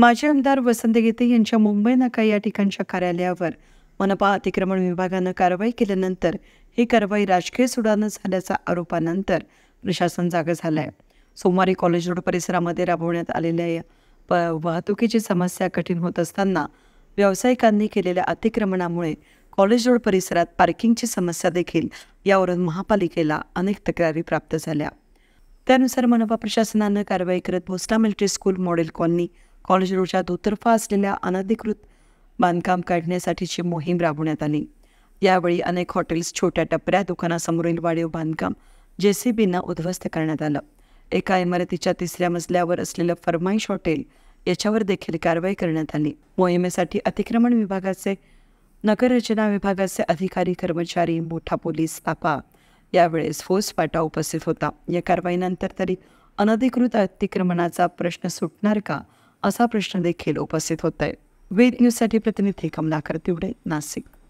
माजी आमदार वसंत गीते यांच्या मुंबई नाका या ठिकाणच्या कार्यालयावर मनपा अतिक्रमण विभागानं कारवाई केल्यानंतर ही कारवाई राजकीय सुडानं झाल्याच्या आरोपानंतर प्रशासन जागं झालंय. सोमवारी कॉलेज रोड परिसरामध्ये राबवण्यात आलेल्या वाहतुकीची समस्या कठीण होत असताना व्यावसायिकांनी केलेल्या अतिक्रमणामुळे कॉलेज रोड परिसरात पार्किंगची समस्या देखील यावरून महापालिकेला अनेक तक्रारी प्राप्त झाल्या. त्यानुसार मनपा प्रशासनानं कारवाई करत Bhonsala military school model colony college रोडच्या दुतर्फा असलेल्या अनधिकृत बांधकाम काढण्यासाठीची मोहीम राबवण्यात आली. यावेळी अनेक हॉटेल्स, छोट्या टपऱ्या, दुकानासमोरील वाढीव बांधकाम JCBनं उद्ध्वस्त करण्यात आलं. एका इमारतीच्या 3ऱ्या मजल्यावर असलेलं फरमाईश हॉटेल याच्यावर देखील कारवाई करण्यात आली. मोहिमेसाठी अतिक्रमण विभागाचे, नगररचना विभागाचे अधिकारी, कर्मचारी, मोठा पोलीस ताफा यावेळेस फौजफाटा उपस्थित होता. या कारवाईनंतर तरी अनधिकृत अतिक्रमणाचा प्रश्न सुटणार का, असा प्रश्न देखील उपस्थित होत आहे. वेद न्यूजसाठी प्रतिनिधी कमलाकर तिवडे, नाशिक.